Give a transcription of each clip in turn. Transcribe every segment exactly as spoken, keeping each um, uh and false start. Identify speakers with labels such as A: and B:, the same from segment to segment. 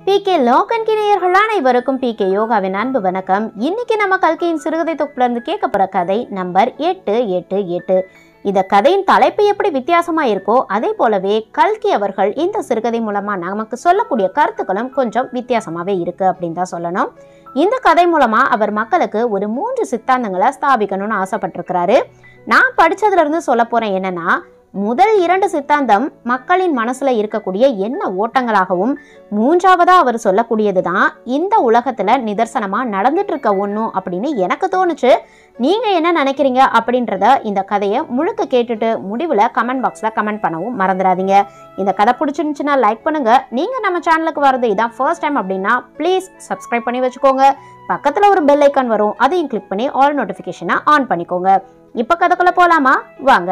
A: PK Logan கிணையர்கள் அனைவருக்கும் PK யோகாவின் அன்பு வணக்கம். இன்னைக்கு நம்ம கல்கியின் சிறுகதை தொகுப்புல இருந்து கேட்க போற கதை நம்பர் எட்டு எட்டு எட்டு. இந்த கதையின் தலைப்பு எப்படி வித்தியாசமா இருக்கோ அதே போலவே கல்கி அவர்கள் இந்த சிறுகதை மூலமா நமக்கு சொல்லக்கூடிய கருத்துக்களும் கொஞ்சம் வித்தியாசமாவே இருக்கு அப்படின்னு தான் சொல்லணும். இந்த கதை மூலமா அவர் மக்களுக்கு ஒரு மூன்று சித்தாந்தங்களை ஸ்தாபிக்கணும்னு ஆசைப்பட்டிருக்கிறாரு. நான் படிச்சதுல இருந்து சொல்ல போறேன் என்னன்னா, முதல் இரண்டு சித்தாந்தம் மக்களின் மனசுல இருக்கக்கூடிய என்ன ஓட்டங்களாகவும், மூன்றாவதா அவர் சொல்லக்கூடியதுதான் இந்த உலகத்துல நிதர்சனமா நடந்துட்டு இருக்க ஒண்ணும் அப்படின்னு எனக்கு தோணுச்சு. நீங்க என்ன நினைக்கிறீங்க அப்படின்றத இந்த கதையை முழுக்க கேட்டுட்டு முடிவுல கமெண்ட் பாக்ஸ்ல கமெண்ட் பண்ணவும் மறந்துடாதீங்க. இந்த கதை பிடிச்சிருந்துச்சுன்னா லைக் பண்ணுங்க. நீங்க நம்ம சேனலுக்கு வரது இதான் ஃபர்ஸ்ட் டைம் அப்படின்னா ப்ளீஸ் சப்ஸ்கிரைப் பண்ணி வச்சுக்கோங்க. பக்கத்துல ஒரு பெல் ஐக்கான் வரும், அதையும் கிளிக் பண்ணி ஆல் நோட்டிபிகேஷனை ஆன் பண்ணிக்கோங்க. இப்ப கதைக்குள்ள போலாமா? வாங்க.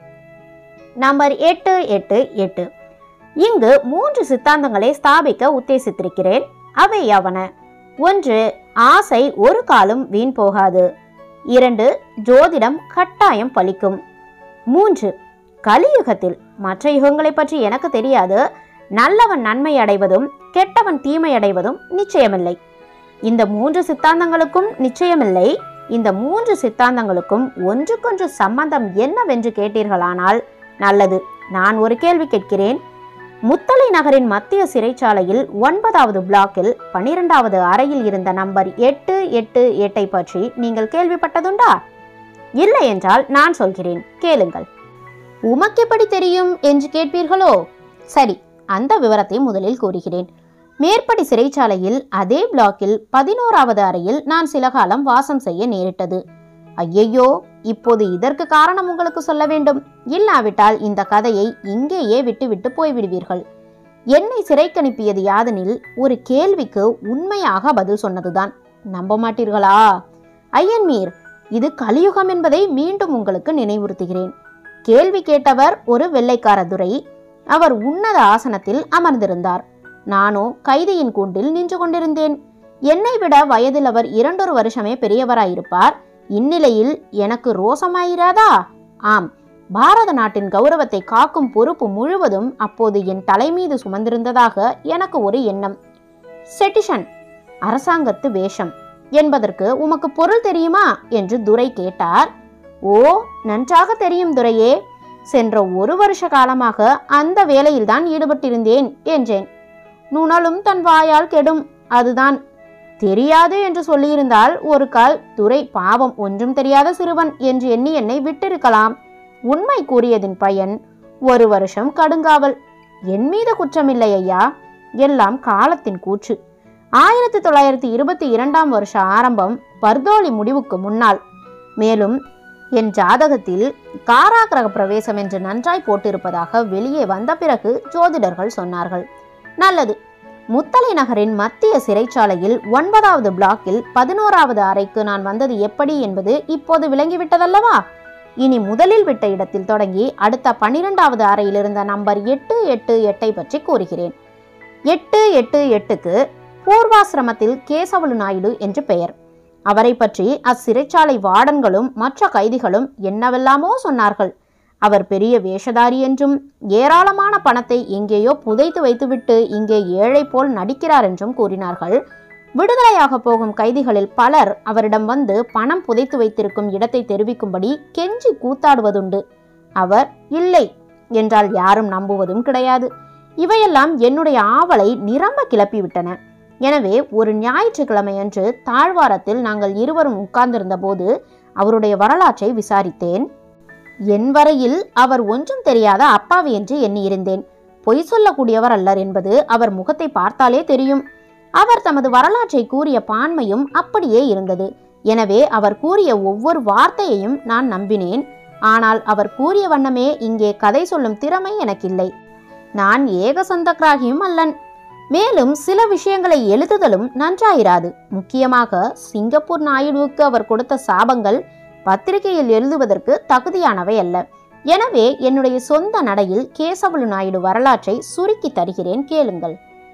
A: நம்பர் எட்டு எட்டு எட்டு. இங்கு மூன்று சித்தாந்தங்களை ஸ்தாபிக்க உத்தேசித்திருக்கிறேன். அவை யாவன? ஒன்று, ஆசை ஒரு காலம் வீண் போகாது. இரண்டு, ஜோதிடம் கட்டாயம் பலிக்கும். மூன்று, கலியுகத்தில், மற்ற யுகங்களை பற்றி எனக்கு தெரியாது, நல்லவன் நன்மை அடைவதும் கெட்டவன் தீமை அடைவதும் நிச்சயமில்லை. இந்த மூன்று சித்தாந்தங்களுக்கும் நிச்சயமில்லை. இந்த மூன்று சித்தாந்தங்களுக்கும் ஒன்றுக்கொன்று சம்பந்தம் என்னவென்று கேட்டீர்களானால் நல்லது. நான் ஒரு கேள்வி கேட்கிறேன். முத்தலை நகரின் மத்திய சிறைச்சாலையில் ஒன்பதாவது பிளாக்கில் பனிரெண்டாவது அறையில் இருந்த நம்பர் எட்டு எட்டு எட்டை பற்றி நீங்கள் கேள்விப்பட்டதுண்டா? இல்லை என்றால் நான் சொல்கிறேன், கேளுங்கள். உமக்கு எப்படி தெரியும் என்று கேட்பீர்களோ? சரி, அந்த விவரத்தை முதலில் கூறுகிறேன். மேற்படி சிறைச்சாலையில் அதே பிளாக்கில் பதினோராவது அறையில் நான் சில காலம் வாசம் செய்ய நேரிட்டது. ஐயையோ, இப்போது இதற்கு காரணம் உங்களுக்கு சொல்ல வேண்டும். இல்லாவிட்டால் இந்த கதையை இங்கேயே விட்டு விட்டு போய்விடுவீர்கள். என்னை சிறைக்கனுப்பியது யாதெனில் ஒரு கேள்விக்கு உண்மையாக பதில் சொன்னதுதான். நம்ப மாட்டீர்களா? ஐயன்மீர், இது கலியுகம் என்பதை மீண்டும் உங்களுக்கு நினைவுறுத்துகிறேன். கேள்வி கேட்டவர் ஒரு வெள்ளைக்கார துரை. அவர் உன்னத ஆசனத்தில் அமர்ந்திருந்தார். நானோ கைதியின் கூண்டில் நின்று கொண்டிருந்தேன். என்னை விட வயதில் அவர் இரண்டொரு வருஷமே பெரியவராயிருப்பார். இந்நிலையில் எனக்கு ரோசமாயிராதா? ஆம், பாரத நாட்டின் கௌரவத்தை காக்கும் பொறுப்பு முழுவதும் அப்போது என் தலைமீது சுமந்திருந்ததாக எனக்கு ஒரு எண்ணம். செட்டிஷன், அரசாங்கத்து வேஷம் என்பதற்கு உமக்கு பொருள் தெரியுமா என்று துரை கேட்டார். ஓ, நன்றாக தெரியும் துரையே. சென்ற ஒரு வருஷ காலமாக அந்த வேலையில்தான் ஈடுபட்டிருந்தேன் என்றேன். நுணலும் தன் வாயால் கெடும். அதுதான். தெரியாது என்று சொல்லியிருந்தால் ஒரு கால் துரை பாவம் ஒன்றும் தெரியாத சிறுவன் என்று எண்ணி என்னை விட்டிருக்கலாம். உண்மை கூறியதின் பயன் ஒரு வருஷம் கடுங்காவல். என் மீது குற்றமில்லை ஐயா, எல்லாம் காலத்தின் கூற்று. ஆயிரத்தி தொள்ளாயிரத்தி இருபத்தி இரண்டாம் வருஷ ஆரம்பம், பர்தோலி முடிவுக்கு முன்னால். மேலும் என் ஜாதகத்தில் காராகிரக பிரவேசம் என்று நன்றாய் போட்டிருப்பதாக வெளியே வந்த பிறகு ஜோதிடர்கள் சொன்னார்கள். நல்லது. முத்தலை நகரின் மத்திய சிறைச்சாலையில் ஒன்பதாவது பிளாக்கில் பதினோராவது அறைக்கு நான் வந்தது எப்படி என்பது இப்போது விளங்கிவிட்டதல்லவா? இனி முதலில் விட்ட இடத்தில் தொடங்கி அடுத்த பனிரெண்டாவது அறையில் இருந்த நம்பர் எட்டு எட்டு எட்டை பற்றி கூறுகிறேன். எட்டு எட்டு எட்டுக்கு பூர்வாசிரமத்தில் கேசவலு நாயுடு என்று பெயர். அவரை பற்றி அச்சிறைச்சாலை வார்டன்களும் மற்ற கைதிகளும் என்னவெல்லாமோ சொன்னார்கள். அவர் பெரிய வேஷதாரி என்றும், ஏராளமான பணத்தை எங்கேயோ புதைத்து வைத்துவிட்டு இங்கே ஏழை போல் நடிக்கிறார் என்றும் கூறினார்கள். விடுதலையாக போகும் கைதிகளில் பலர் அவரிடம் வந்து பணம் புதைத்து வைத்திருக்கும் இடத்தை தெரிவிக்கும்படி கெஞ்சி கூத்தாடுவதுண்டு. அவர் இல்லை என்றால் யாரும் நம்புவதும் கிடையாது. இவையெல்லாம் என்னுடைய ஆவலை நிரம்ப கிளப்பிவிட்டன. எனவே ஒரு ஞாயிற்றுக்கிழமை அன்று தாழ்வாரத்தில் நாங்கள் இருவரும் உட்கார்ந்திருந்த போது அவருடைய வரலாற்றை விசாரித்தேன். என் வரையில் அவர் ஒன்றும் தெரியாத அப்பாவி என்று எண்ணியிருந்தேன். பொய் சொல்லக்கூடியவர் அல்லர் என்பது அவர் முகத்தை பார்த்தாலே தெரியும். அவர் தமது வரலாற்றை கூறிய பான்மையும் அப்படியே இருந்தது. எனவே அவர் கூறிய ஒவ்வொரு வார்த்தையையும் நான் நம்பினேன். ஆனால் அவர் கூறிய வண்ணமே இங்கே கதை சொல்லும் திறமை எனக்கில்லை. நான் ஏக சொந்தக்கிராகியும் அல்லன். மேலும் சில விஷயங்களை எழுதுதலும் நன்றாயிராது. முக்கியமாக சிங்கப்பூர் நாயுடுவுக்கு அவர் கொடுத்த சாபங்கள் பத்திரிகையில் எழுதுவதற்கு தகுதியானவை அல்ல. எனவே என்னுடைய சொந்த நடையில் கேசவலு நாயுடு வரலாற்றை சுருக்கி தருகிறேன், கேளுங்கள்.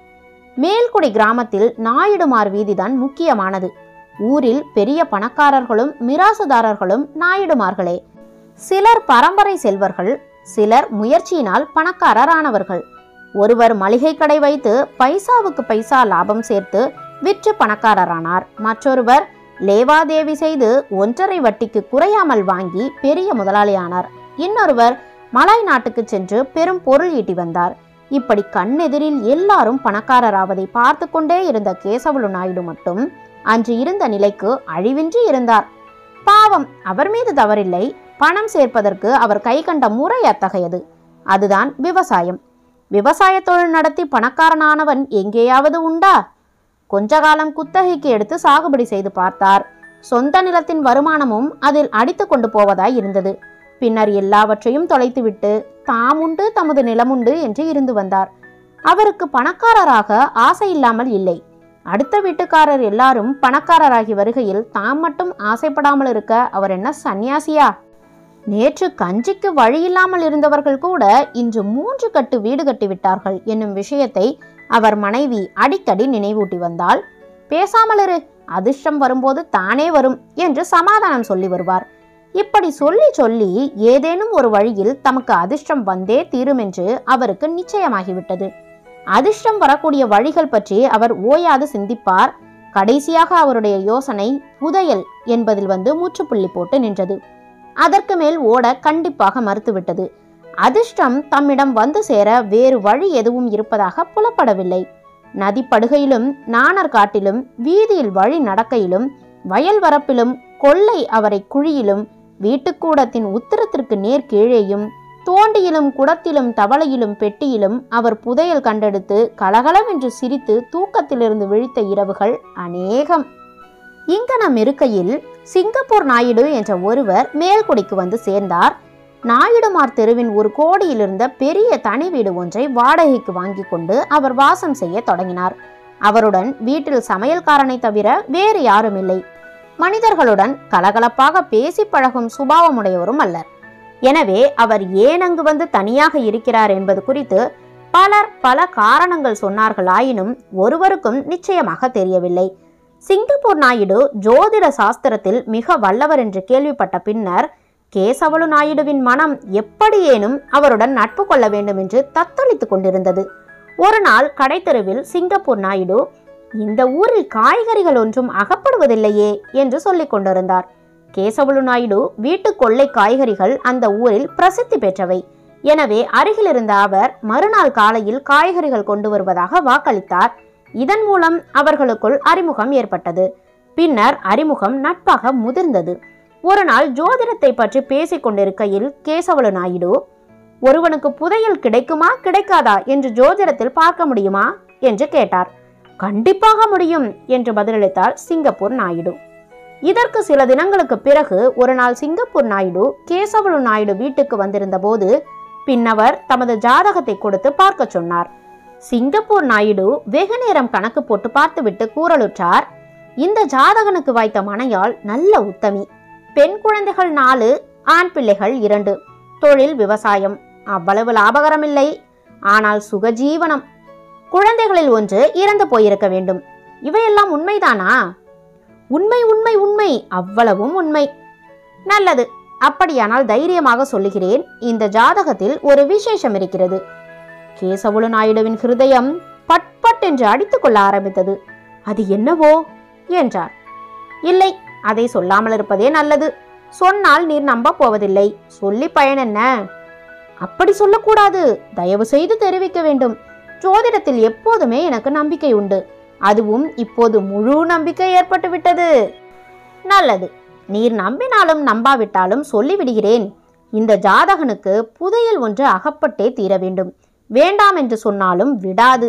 A: மேல்குடி கிராமத்தில் நாயுடுமார் வீதிதான் முக்கியமானது. ஊரில் பெரிய பணக்காரர்களும் மிராசுதாரர்களும் நாயுடுமார்களே. சிலர் பரம்பரை செல்வர்கள், சிலர் முயற்சியினால் பணக்காரர் ஆனவர்கள். ஒருவர் மளிகை கடை வைத்து பைசாவுக்கு பைசா லாபம் சேர்த்து விற்று பணக்காரரானார். மற்றொருவர் லேவாதேவி செய்து ஒன்றரை வட்டிக்கு குறையாமல் வாங்கி பெரிய முதலாளியானார். இன்னொருவர் மலாய் நாட்டுக்கு சென்று பெரும் பொருள் ஈட்டி வந்தார். இப்படி கண்ணெதிரில் எல்லாரும் பணக்காரராவதை பார்த்து கொண்டே இருந்த கேசவலு நாயுடு மட்டும் அன்று இருந்த நிலைக்கு அழிவின்றி இருந்தார். பாவம், அவர் மீது தவறில்லை. பணம் சேர்ப்பதற்கு அவர் கை கண்ட முறை அத்தகையது. அதுதான் விவசாயம். விவசாய தொழில் நடத்தி பணக்காரனானவன் எங்கேயாவது உண்டா? கொஞ்ச காலம் குத்தகைக்கு எடுத்து சாகுபடி செய்து பார்த்தார். சொந்த நிலத்தின் வருமானமும் அதில் அடித்து கொண்டு போவதாய் இருந்தது. பின்னர் எல்லாவற்றையும் தொலைத்துவிட்டு தாமுண்டு தமது நிலமுண்டு என்று இருந்து வந்தார். அவருக்கு பணக்காரராக ஆசை இல்லாமல் இல்லை. அடுத்த வீட்டுக்காரர் எல்லாரும் பணக்காரராகி வருகையில் தாம் மட்டும் ஆசைப்படாமல் இருக்க அவர் என்ன சன்னியாசியா? நேற்று கஞ்சிக்கு வழியில்லாமல் இருந்தவர்கள் கூட இன்று மூன்று கட்டு வீடு கட்டிவிட்டார்கள் என்னும் விஷயத்தை அவர் மனைவி அடிக்கடி நினைவூட்டி வந்தால், பேசாமல் இரு, அதிர்ஷ்டம் வரும்போது தானே வரும் என்று சமாதானம் சொல்லி வருவார். இப்படி சொல்லி சொல்லி ஏதேனும் ஒரு வழியில் தமக்கு அதிர்ஷ்டம் வந்தே தீரும் என்று அவருக்கு நிச்சயமாகிவிட்டது. அதிர்ஷ்டம் வரக்கூடிய வழிகள் பற்றி அவர் ஓயாது சிந்திப்பார். கடைசியாக அவருடைய யோசனை புதையல் என்பதில் வந்து முற்றுப்புள்ளி போட்டு நின்றது. அதற்கு மேல் ஓட கண்டிப்பாக மறுத்துவிட்டது. அதிர்ஷ்டம் தம்மிடம் வந்து சேர வேறு வழி எதுவும் இருப்பதாக புலப்படவில்லை. நதிப்படுகையிலும் நாணர் காட்டிலும் வீதியில் வழி நடக்கையிலும் வயல் வரப்பிலும் கொள்ளை அவரை குழியிலும் வீட்டுக்கூடத்தின் உத்தரத்திற்கு நேர் கீழேயும் தோண்டியிலும் குடத்திலும் தவளையிலும் பெட்டியிலும் அவர் புதையல் கண்டெடுத்து கலகலவென்று சிரித்து தூக்கத்திலிருந்து விழித்த இரவுகள் அநேகம். இங்கனம் இருக்கையில் சிங்கப்பூர் நாயுடு என்ற ஒருவர் மேல்குடிக்கு வந்து சேர்ந்தார். நாயுடுமார் தெருவின் ஒரு கோடியில் இருந்த பெரிய தனி வீடு ஒன்றை வாடகைக்கு வாங்கி கொண்டு அவர் வாசம் செய்ய தொடங்கினார். அவருடன் வீட்டில் சமையல்காரனை தவிர வேறு யாரும் இல்லை. மனிதர்களுடன் கலகலப்பாக பேசி பழகும் சுபாவமுடையவரும் அல்லர். எனவே அவர் ஏன் அங்கு வந்து தனியாக இருக்கிறார் என்பது குறித்து பலர் பல காரணங்கள் சொன்னார்களாயினும் ஒருவருக்கும் நிச்சயமாக தெரியவில்லை. சிங்கப்பூர் நாயுடு ஜோதிட சாஸ்திரத்தில் மிக வல்லவர் என்று கேள்விப்பட்ட பின்னர் கேசவலு நாயுடுவின் மனம் எப்படியேனும் அவருடன் நட்பு கொள்ள வேண்டும் என்று தத்தளித்துக் கொண்டிருந்தது. ஒரு நாள் கடைத்தெருவில் சிங்கப்பூர் நாயுடு, இந்த ஊரில் காய்கறிகள் ஒன்றும் அகப்படுவதில்லையே என்று சொல்லிக் கொண்டிருந்தார். கேசவலு நாயுடு வீட்டு கொள்ளை காய்கறிகள் அந்த ஊரில் பிரசித்தி பெற்றவை. எனவே அருகில் இருந்த அவர் மறுநாள் காலையில் காய்கறிகள் கொண்டு வருவதாக வாக்களித்தார். இதன் மூலம் அவர்களுக்குள் அறிமுகம் ஏற்பட்டது. பின்னர் அறிமுகம் நட்பாக முதிர்ந்தது. ஒரு நாள் ஜோதிடத்தை பற்றி பேசிக் கொண்டிருக்கையில் கேசவலு நாயுடு, ஒருவனுக்கு புதையல் கிடைக்குமா கிடைக்காதா என்று ஜோதிடத்தில் பார்க்க முடியுமா என்று கேட்டார். கண்டிப்பாக முடியும் என்று பதிலளித்தார் சிங்கப்பூர் நாயுடு. இதற்கு சில தினங்களுக்கு பிறகு ஒரு நாள் சிங்கப்பூர் நாயுடு கேசவலு நாயுடு வீட்டுக்கு வந்திருந்த போது பின்னவர் தமது ஜாதகத்தை கொடுத்து பார்க்க சொன்னார். சிங்கப்பூர் நாயுடு வெகு நேரம் கணக்கு போட்டு பார்த்துவிட்டு கூறலுற்றார், இந்த ஜாதகனுக்கு வாய்த்த மனையால் நல்ல உத்தமி, பெண் குழந்தைகள் நாலு, ஆண் பிள்ளைகள் இரண்டு, தொழில் விவசாயம், அவ்வளவு லாபகரமில்லை, ஆனால் சுகஜீவனம், குழந்தைகளில் ஒன்று இறந்து போயிருக்க வேண்டும். இவையெல்லாம் உண்மைதானா? உண்மை உண்மை உண்மை, அவ்வளவும் உண்மை. நல்லது, அப்படியானால் தைரியமாக சொல்லுகிறேன், இந்த ஜாதகத்தில் ஒரு விசேஷம் இருக்கிறது. கேசவலு நாயுடுவின் ஹிருதயம் பட் பட் என்று அடித்துக் கொள்ள ஆரம்பித்தது. அது என்னவோ என்றார். இல்லை, அதை சொல்லாமல் இருப்பதே நல்லது. சொன்னால் நீர் நம்ப போவதில்லை. சொல்லி பயன் என்ன? அப்படி சொல்லக்கூடாது, தயவு செய்து தெரிவிக்க வேண்டும். ஜோதிடத்தில் எப்போதுமே எனக்கு நம்பிக்கை உண்டு. அதுவும் இப்போது முழு நம்பிக்கை ஏற்பட்டு விட்டது. நல்லது, நீர் நம்பினாலும் நம்பாவிட்டாலும் சொல்லிவிடுகிறேன். இந்த ஜாதகனுக்கு புதையல் ஒன்று அகப்பட்டே தீர வேண்டும். வேண்டாம் என்று சொன்னாலும் விடாது.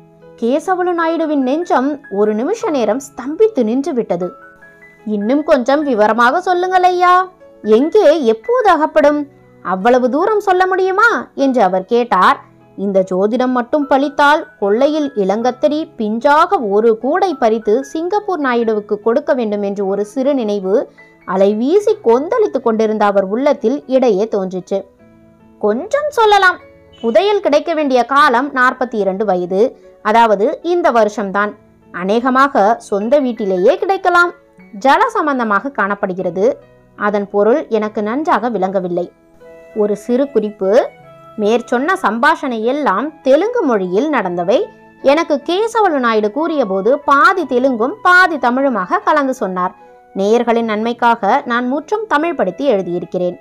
A: கேசவலு நாயுடுவின் நெஞ்சம் ஒரு நிமிஷ நேரம் ஸ்தம்பித்து நின்று விட்டது. இன்னும் கொஞ்சம் விவரமாக சொல்லுங்கள் ஐயா. எங்கே, எப்போது அகப்படும்? அவ்வளவு தூரம் சொல்ல முடியுமா என்று அவர் கேட்டார். இந்த ஜோதிடம் மட்டும் பலித்தால் கொள்ளையில் இளங்கத்தரி பிஞ்சாக ஒரு கூடை பறித்து சிங்கப்பூர் நாயுடுவுக்கு கொடுக்க வேண்டும் என்று ஒரு சிறு நினைவு அலை வீசி கொந்தளித்துக் கொண்டிருந்த அவர் உள்ளத்தில் இடையே தோன்றிற்று. கொஞ்சம் சொல்லலாம். புதையல் கிடைக்க வேண்டிய காலம் நாற்பத்தி இரண்டு வயது, அதாவது இந்த வருஷம்தான். அநேகமாக சொந்த வீட்டிலேயே கிடைக்கலாம். ஜல சம்பந்தமாக காணப்படுகிறது. அதன் பொருள் எனக்கு நன்றாக விளங்கவில்லை. ஒரு சிறு குறிப்பு, மேற்சொன்ன சம்பாஷணை எல்லாம் தெலுங்கு மொழியில் நடந்தவை. எனக்கு கேசவலு நாயுடு கூறிய போது பாதி தெலுங்கும் பாதி தமிழுமாக கலந்து சொன்னார். நேயர்களின் நன்மைக்காக நான் முற்றும் தமிழ் படுத்தி எழுதியிருக்கிறேன்.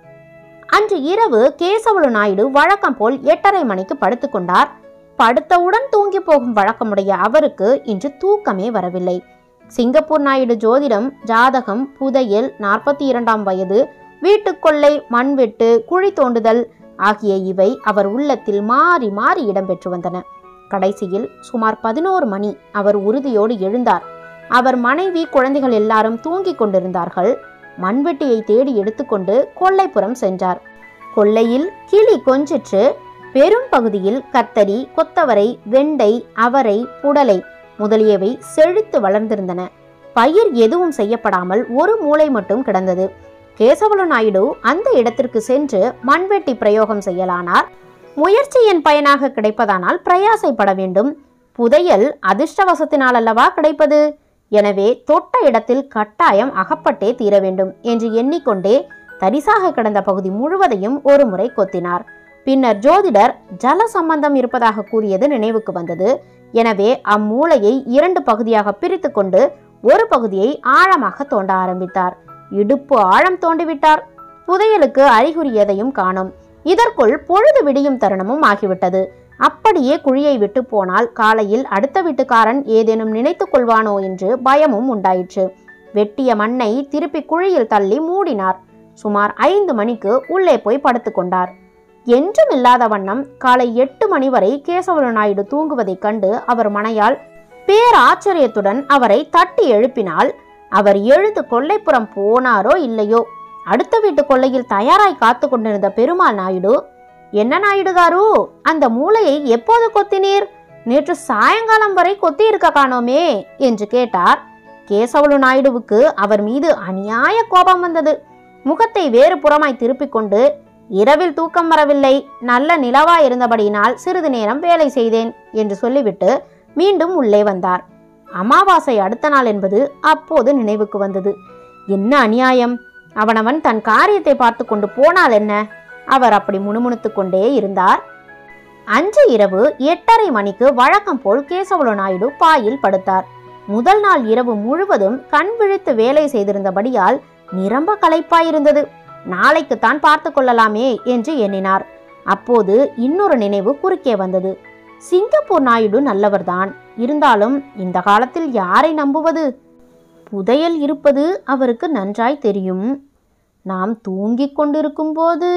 A: அன்று இரவு கேசவலு நாயுடு வழக்கம் போல் எட்டரை மணிக்கு படுத்துக்கொண்டார். படுத்தவுடன் தூங்கி போகும் வழக்கமுடைய அவருக்கு இன்று தூக்கமே வரவில்லை. சிங்கப்பூர் நாயுடு ஜோதிடம், ஜாதகம், புதையல், நாற்பத்தி இரண்டாம் வயது, வீட்டுக்கொள்ளை, மண்வெட்டு, குழி தோண்டுதல் ஆகிய இவை அவர் உள்ளத்தில் மாறி மாறி இடம்பெற்று வந்தன. கடைசியில் சுமார் பதினோரு மணி அவர் உறுதியோடு எழுந்தார். அவர் மனைவி, குழந்தைகள் எல்லாரும் தூங்கிக் கொண்டிருந்தார்கள். மண்வெட்டியை தேடி எடுத்துக்கொண்டு கொல்லைப்புறம் சென்றார். கொல்லையில் கிளி கொஞ்சிற்று. பெரும் பகுதியில் கத்தரி, கொத்தவரை, வெண்டை, அவரை, புடலை முதலியவை செழித்து வளர்ந்திருந்தன. பயிர் எதுவும் செய்யப்படாமல் ஒரு மூலை மட்டும் கிடந்தது. கேசவலு நாயுடு அந்த இடத்திற்கு சென்று மண்வெட்டி பிரயோகம் செய்யலானார். முயற்சியின் பயனாக கிடைப்பதானால் பிரயாசைப்பட வேண்டும். புதையல் அதிர்ஷ்டவசத்தினால் அல்லவா கிடைப்பது. எனவே தொட்ட இடத்தில் கட்டாயம் அகப்பட்டே தீர வேண்டும் என்று எண்ணிக்கொண்டே தரிசாக கிடந்த பகுதி முழுவதையும் ஒரு முறை கொத்தினார். பின்னர் ஜோதிடர் ஜல சம்பந்தம் இருப்பதாக கூறியது நினைவுக்கு வந்தது. எனவே அம்மூளையை இரண்டு பகுதியாக பிரித்து கொண்டு ஒரு பகுதியை ஆழமாக தோண்ட ஆரம்பித்தார். இடுப்பு ஆழம் தோண்டிவிட்டார். புதையலுக்கு அறிகுறி எதையும் காணோம். இதற்குள் பொழுது விடியும் தருணமும் ஆகிவிட்டது. அப்படியே குழியை விட்டு போனால் காலையில் அடுத்த வீட்டுக்காரன் ஏதேனும் நினைத்து கொள்வானோ என்று பயமும் உண்டாயிற்று. வெட்டிய மண்ணை திருப்பி குழியில் தள்ளி மூடினார். சுமார் ஐந்து மணிக்கு உள்ளே போய் படுத்து கொண்டார். என்றும் இல்லாத வண்ணம் காலை எட்டு மணி வரை கேசவலு நாயுடு தூங்குவதைக் கண்டு அவர் மனையால் பேராச்சரியத்துடன் அவரை தட்டி எழுப்பினால் அவர் எழுந்து கொல்லைப்புறம் போனாரோ இல்லையோ, அடுத்த வீட்டு கொல்லையில் தயாராய் காத்து கொண்டிருந்த பெருமாள் நாயுடு, என்ன நாயுடுகாரு, அந்த மூளையை எப்போது கொத்தினீர்? நேற்று சாயங்காலம் வரை கொத்தி இருக்க காணோமே என்று கேட்டார். கேசவலு நாயுடுவுக்கு அவர் மீது அநியாய கோபம் வந்தது. முகத்தை வேறு புறமாய் திருப்பிக் கொண்டு, இரவில் தூக்கம் வரவில்லை, நல்ல நிலவா இருந்தபடியினால் சிறிது நேரம் வேலை செய்தேன் என்று சொல்லிவிட்டு மீண்டும் உள்ளே வந்தார். அமாவாசை அடுத்த நாள் என்பது அப்போது நினைவுக்கு வந்தது. என்ன அநியாயம்! அவனவன் தன் காரியத்தை பார்த்து கொண்டு போனால் என்ன? அவர் அப்படி முணுமுணுத்து கொண்டே இருந்தார். அன்று இரவு எட்டரை மணிக்கு வழக்கம் போல் கேசவலு நாயுடு பாயில் படுத்தார். முதல் நாள் இரவு முழுவதும் கண் விழித்து வேலை செய்திருந்தபடியால் நிரம்ப களைப்பாயிருந்தது. நாளைக்கு தான் பார்த்து கொள்ளலாமே என்று எண்ணினார். அப்போது இன்னொரு நினைவு குறுக்கே வந்தது. சிங்கப்பூர் நாயுடு நல்லவர்தான், இருந்தாலும் இந்த காலத்தில் யாரை நம்புவது? புதையல் இருப்பது அவருக்கு நன்றாய் தெரியும். நாம் தூங்கிக் கொண்டிருக்கும் போது.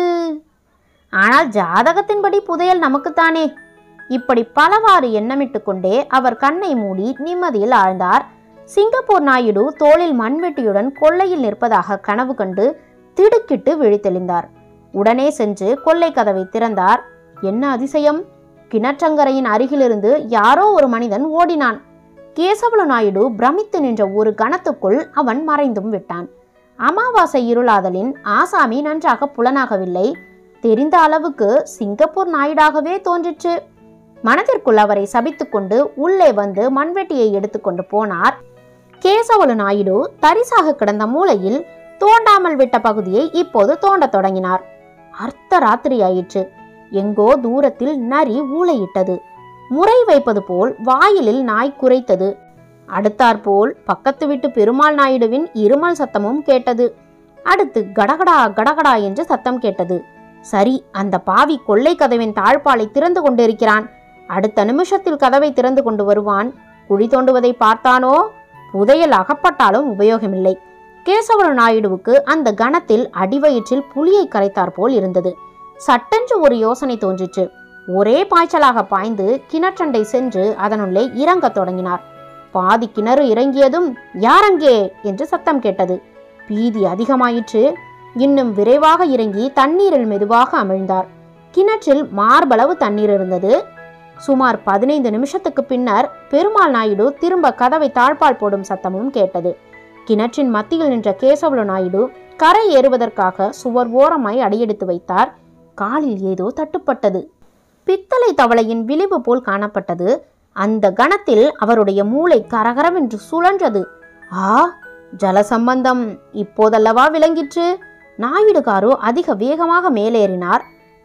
A: ஆனால் ஜாதகத்தின்படி புதையல் நமக்குத்தானே. இப்படி பலவாறு எண்ணமிட்டு கொண்டே அவர் கண்ணை மூடி நிம்மதியில் ஆழ்ந்தார். சிங்கப்பூர் நாயுடு தோளில் மண்வெட்டியுடன் கொல்லையில் நிற்பதாக கனவு கண்டு திடுக்கிட்டு விழித்தெழுந்தார். உடனே சென்று கொல்லை கதவை திறந்தார். என்ன அதிசயம்! கிணற்றங்கரையின் அருகிலிருந்து யாரோ ஒரு மனிதன் ஓடினான். கேசவலு நாயுடு பிரமித்து நின்ற ஒரு கணத்துக்குள் அவன் மறைந்தும் விட்டான். அமாவாசை இருளாதலின் ஆசாமி நன்றாக புலனாகவில்லை. தெரிந்த அளவுக்கு சிங்கப்பூர் நாயுடாகவே தோன்றிற்று. மனதிற்குள் அவரை சபித்துக்கொண்டு உள்ளே வந்து மண்வெட்டியை எடுத்துக்கொண்டு போனார். கேசவலு நாயுடு தரிசாக கிடந்த மூலையில் தோண்டாமல் விட்ட பகுதியை இப்போது தோண்ட தொடங்கினார். அர்த்த ராத்திரி ஆயிற்று. எங்கோ தூரத்தில் நரி ஊளையிட்டது. முறை வைப்பது போல் வாயிலில் நாய் குரைத்தது. அடுத்தாற்போல் பக்கத்து வீட்டு பெருமாள் நாயுடுவின் இருமல் சத்தமும் கேட்டது. அடுத்து கடகடா கடகடா என்று சத்தம் கேட்டது. சரி, அந்த பாவி கொள்ளை கதவின் தாழ்பாலை திறந்து கொண்டிருக்கிறான். அடுத்த நிமிஷத்தில் கதவை திறந்து கொண்டு வருவான். குழி தோண்டுவதை பார்த்தானோ, புதையல் அகப்பட்டாலும் உபயோகமில்லை. கேசவலு நாயுடுவுக்கு அந்த கணத்தில் அடிவயிற்றில் புலியை கரைத்தார் போல் இருந்தது. சட்டென்று ஒரு யோசனை தோன்றிற்று. ஒரே பாய்ச்சலாக பாய்ந்து கிணற்றண்டை சென்று அதனுள்ளே இறங்க தொடங்கினார். பாதி கிணறு இறங்கியதும் யாரங்கே என்று சத்தம் கேட்டது. பீதி அதிகமாயிற்று. இன்னும் விரைவாக இறங்கி தண்ணீரில் மெதுவாக அமிழ்ந்தார். கிணற்றில் மார்பளவு தண்ணீர் இருந்தது. சுமார் பதினைந்து நிமிஷத்துக்கு பின்னர் பெருமாள் நாயுடு திரும்ப கதவை தாழ்பால் போடும் சத்தமும் கேட்டது. கிணற்றின் மத்தியில் நின்ற கேசவலு நாயுடு கரை ஏறுவதற்காக சுவர் ஓரமாய் அடியெடுத்து வைத்தார். காலில் ஏதோ தட்டுப்பட்டது. பித்தளை தவளையின் விளிம்பு போல் காணப்பட்டது. அந்த கணத்தில் அவருடைய மூளை கரகரவென்று சுழன்றது. ஆ, ஜல சம்பந்தம் இப்போதல்லவா விளங்கிற்று. நாயுடுகாரோ அதிக வேகமாக மேலேறினார்.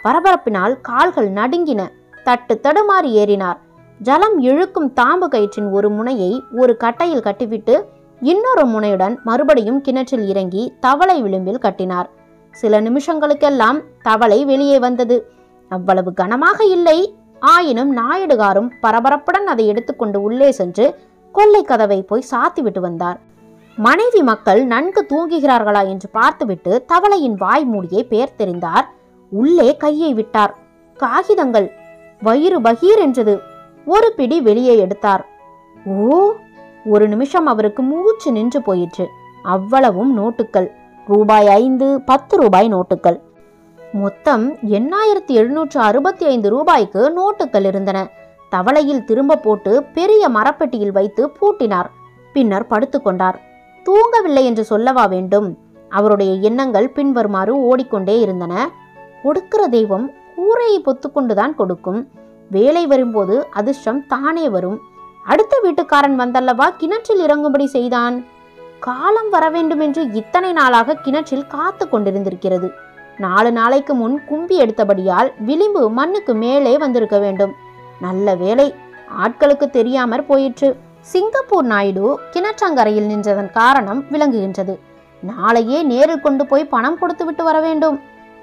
A: பரபரப்பினால் கால்கள் நடுங்கின. தட்டு தடுமாறி ஏறினார். ஜலம் இழுக்கும் தாம்பு கயிற்றின் ஒரு முனையை ஒரு கட்டையில் கட்டிவிட்டு இன்னொரு முனையுடன் மறுபடியும் கிணற்றில் இறங்கி தவளை விளிம்பில் கட்டினார். சில நிமிஷங்களுக்கெல்லாம் தவளை வெளியே வந்தது. அவ்வளவு கனமாக இல்லை. ஆயினும் நாயுடுகாரும் பரபரப்புடன் அதை எடுத்துக்கொண்டு உள்ளே சென்று கொல்லை கதவை போய் சாத்திவிட்டு வந்தார். மனைவி மக்கள் நன்கு தூங்குகிறார்களா என்று பார்த்துவிட்டு தவளையின் வாய் மூடியை பேர்த்தெறிந்தார். உள்ளே கையை விட்டார். காகிதங்கள். வயிறு பகீர் என்றது. ஒரு பிடி வெளியே எடுத்தார். ஓ! ஒரு நிமிஷம் அவருக்கு மூச்சு நின்று போயிற்று. அவ்வளவும் நோட்டுகள். ரூபாய் ஐந்து, பத்து ரூபாய் நோட்டுகள். மொத்தம் எண்ணாயிரத்தி எழுநூற்று அறுபத்தி ஐந்து ரூபாய்க்கு நோட்டுகள் இருந்தன. தவளையில் திரும்ப போட்டு பெரிய மரப்பெட்டியில் வைத்து பூட்டினார். பின்னர் படுத்துக்கொண்டார். தூங்கவில்லை என்று சொல்லவா வேண்டும்? அவருடைய எண்ணங்கள் பின்வருமாறு ஓடிக்கொண்டே இருந்தன. கொடுக்கிற தெய்வம் கூரையை பொத்துக்கொண்டுதான் கொடுக்கும். வேலை வரும்போது அதிர்ஷ்டம் தானே வரும். அடுத்த வீட்டுக்காரன் வந்தல்லவா கிணற்றில் இறங்கும்படி செய்தான். காலம் வர வேண்டும் என்று இத்தனை நாளாக கிணற்றில் காத்து கொண்டிருந்திருக்கிறது. நாலு நாளைக்கு முன் கும்பி எடுத்தபடியால் விளிம்பு மண்ணுக்கு மேலே வந்திருக்க வேண்டும். நல்ல வேலை, ஆட்களுக்கு தெரியாமற் போயிற்று. சிங்கப்பூர் நாயுடு கிணற்றங்கரையில் நின்றதன் காரணம் விளங்குகின்றது. நாளையே நேரில் கொண்டு போய் பணம் கொடுத்து விட்டு வர வேண்டும்.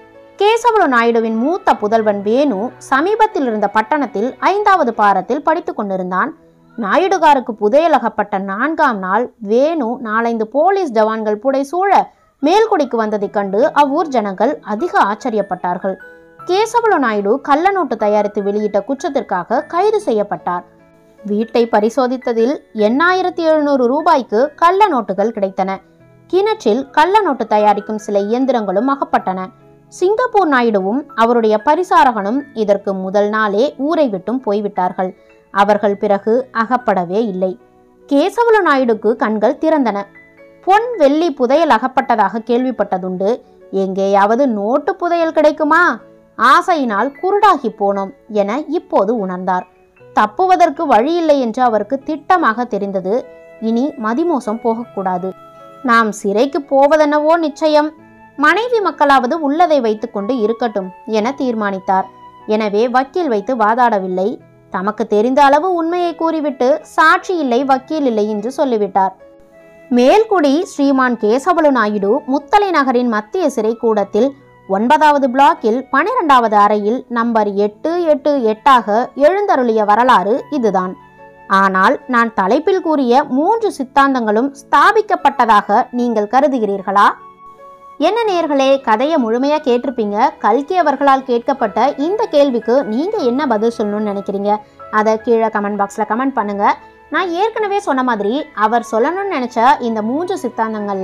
A: கேசவலு நாயுடுவின் மூத்த புதல்வன் வேணு சமீபத்தில் இருந்த பட்டணத்தில் ஐந்தாவது பாரத்தில் படித்து கொண்டிருந்தான். நாயுடுகாருக்கு புதையலகப்பட்ட நான்காம் நாள் வேணு நாலைந்து போலீஸ் ஜவான்கள் புடை சூழ மேல்குடிக்கு வந்ததைக் கண்டு அவ்வூர் ஜனங்கள் அதிக ஆச்சரியப்பட்டார்கள். கேசவலு நாயுடு கள்ள நோட்டு தயாரித்து வெளியிட்ட குற்றத்திற்காக கைது செய்யப்பட்டார். வீட்டை பரிசோதித்ததில் எண்ணாயிரத்தி எழுநூறு ரூபாய்க்கு கள்ள நோட்டுகள் கிடைத்தன. கிணற்றில் கள்ள நோட்டு தயாரிக்கும் சில இயந்திரங்களும் அகப்பட்டன. சிங்கப்பூர் நாயுடுவும் அவருடைய பரிசாரகனும் இதற்கு முதல் நாளே ஊரை விட்டும் போய்விட்டார்கள். அவர்கள் பிறகு அகப்படவே இல்லை. கேசவலு நாயுடுக்கு கண்கள் திறந்தன. பொன் வெள்ளி புதையல் அகப்பட்டதாக கேள்விப்பட்டதுண்டு. எங்கேயாவது நோட்டு புதையல் கிடைக்குமா? ஆசையினால் குருடாகி போனோம் என இப்போது உணர்ந்தார். தப்புவதற்கு வழியில்லை என்று அவருக்கு திட்டமாக தெரிந்தது. இனி மதிமோசம் போகக்கூடாது. நாம் சிறைக்கு போவதென்னவோ நிச்சயம். மனைவி மக்களாவது உள்ளதை வைத்துக்கொண்டு இருக்கட்டும் என தீர்மானித்தார். எனவே வக்கீல் வைத்து வாதாடவில்லை. தமக்கு தெரிந்த அளவு உண்மையை கூறிவிட்டு சாட்சி இல்லை, வக்கீல் இல்லை என்று சொல்லிவிட்டார். மேல்குடி ஸ்ரீமான் கேசவலு நாயுடு முத்தலை நகரின் மத்திய சிறை கூடத்தில் ஒன்பதாவது பிளாக்கில் பனிரெண்டாவது அறையில் நம்பர் எட்டு எட்டு எட்டாக எழுந்தருளிய வரலாறு இதுதான். ஆனால் நான் தலைப்பில் கூறிய மூன்று சித்தாந்தங்களும் ஸ்தாபிக்கப்பட்டதாக நீங்கள் கருதுகிறீர்களா? என்ன நேயர்களே, கதையை முழுமையா கேட்டிருப்பீங்க. கல்கி அவர்களால் கேட்கப்பட்ட இந்த கேள்விக்கு நீங்க என்ன பதில் சொல்லணும்னு நினைக்கிறீங்க? அதை கீழே கமெண்ட் பாக்ஸ்ல கமெண்ட் பண்ணுங்க. நான் ஏற்கனவே சொன்ன மாதிரி அவர் சொல்லணும்னு நினைச்ச இந்த மூன்று சித்தாந்தங்கள்ல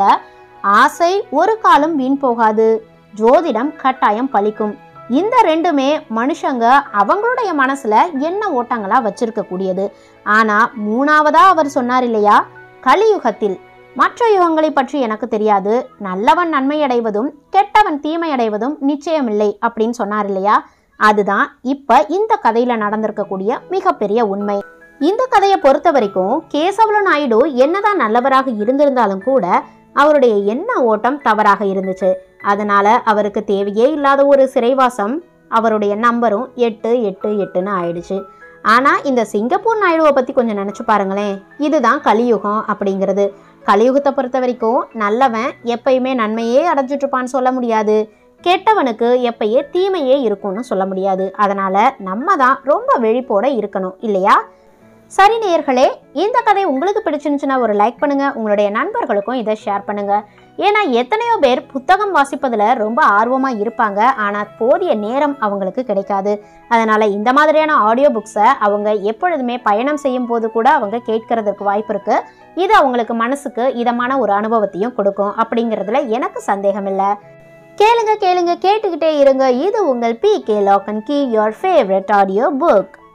A: ஆசை ஒரு காலம் வீண் போகாது, ஜோதிடம் கட்டாயம் பலிக்கும். இந்த ரெண்டுமே மனுஷங்க அவங்களுடைய மனசுல என்ன ஓட்டங்களா வச்சிருக்க கூடியது. ஆனா மூணாவதா அவர் சொன்னார் இல்லையா, கலியுகத்தில் மற்ற யுகங்களை பற்றி எனக்கு தெரியாது, நல்லவன் நன்மை அடைவதும் கெட்டவன் தீமை அடைவதும் நிச்சயமில்லை அப்படின்னு சொன்னார் இல்லையா, அதுதான் இப்ப இந்த கதையில நடந்திருக்கக்கூடிய மிகப்பெரிய உண்மை. இந்த கதையை பொறுத்த வரைக்கும் கேசவலு நாயுடு என்னதான் நல்லவராக இருந்திருந்தாலும் கூட அவருடைய எண்ண ஓட்டம் தவறாக இருந்துச்சு. அதனால அவருக்கு தேவையே இல்லாத ஒரு சிறைவாசம், அவருடைய நம்பரும் எட்டு எட்டு எட்டுன்னு ஆயிடுச்சு. ஆனா இந்த சிங்கப்பூர் நாயுடுவை பத்தி கொஞ்சம் நினைச்சு பாருங்களேன். இதுதான் கலியுகம் அப்படிங்கிறது. கலியுகத்தை பொறுத்த வரைக்கும் நல்லவன் எப்பயுமே நன்மையே அடைஞ்சிட்டு இருப்பான்னு சொல்ல முடியாது, கெட்டவனுக்கு எப்பயே தீமையே இருக்கும்னு சொல்ல முடியாது. அதனால நம்ம தான் ரொம்ப விழிப்போட இருக்கணும் இல்லையா? சரி நேயர்களே, இந்த கதை உங்களுக்கு பிடிச்சிருந்துச்சுன்னா ஒரு லைக் பண்ணுங்க, உங்களுடைய நண்பர்களுக்கும் இதை ஷேர் பண்ணுங்க. ஏன்னா எத்தனையோ பேர் புத்தகம் வாசிப்பதில் ரொம்ப ஆர்வமாக இருப்பாங்க, ஆனால் போதிய நேரம் அவங்களுக்கு கிடைக்காது. அதனால் இந்த மாதிரியான ஆடியோ புக்ஸை அவங்க எப்பொழுதுமே பயணம் செய்யும் போது கூட அவங்க கேட்கறதுக்கு வாய்ப்பு இருக்குது. இது அவங்களுக்கு மனசுக்கு இதமான ஒரு அனுபவத்தையும் கொடுக்கும் அப்படிங்கிறதுல எனக்கு சந்தேகம் இல்லை. கேளுங்க கேளுங்க கேட்டுக்கிட்டே இருங்க. இது உங்கள் P K lock and key, your favourite audio book.